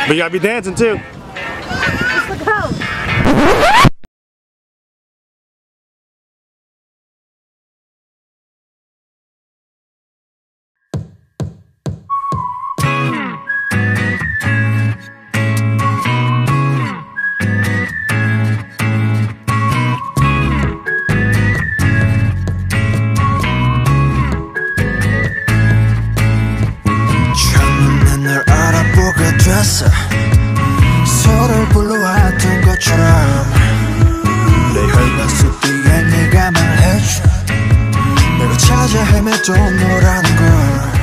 But you gotta be dancing too. Let's go. 서로를 불러왔던 것처럼 내 혈관 속 뒤에 네가 말해줘 내가 찾아 헤맸던 너라는 걸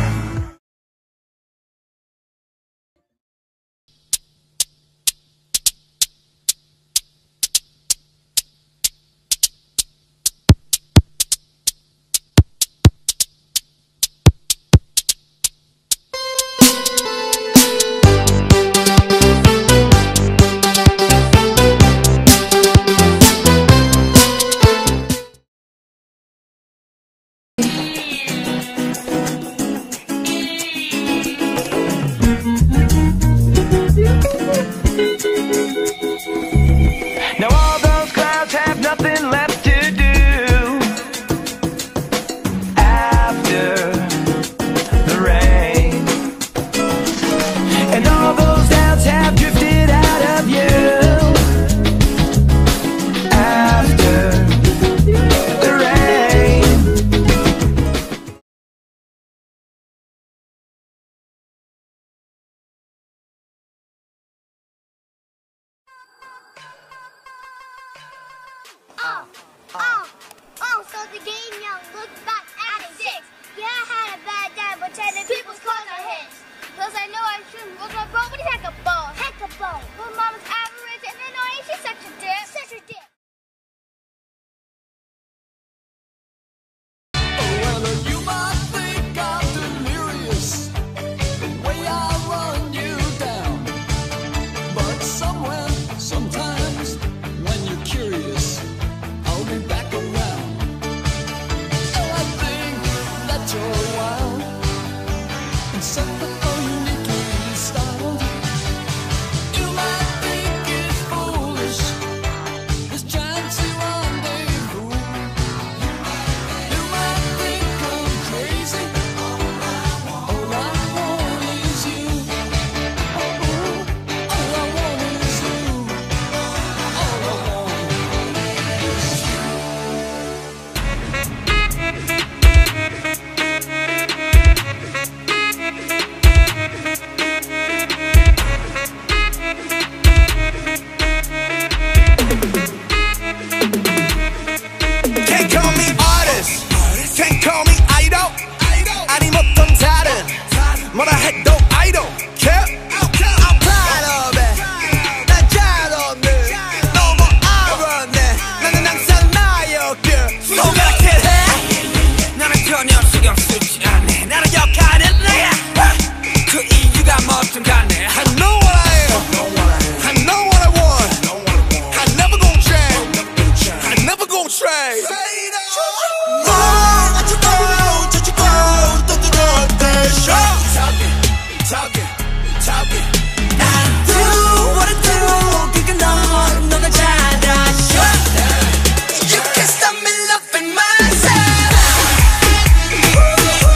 Now all those clouds have nothing left to do after the rain, and all those doubts have drifted out of you after the rain. So the game young looked back at it 6. Yeah, I had a bad time pretending people's clothes are his. Cause I know I shouldn't look like bro, but he's heck a ball. Heck a ball. Well, mama's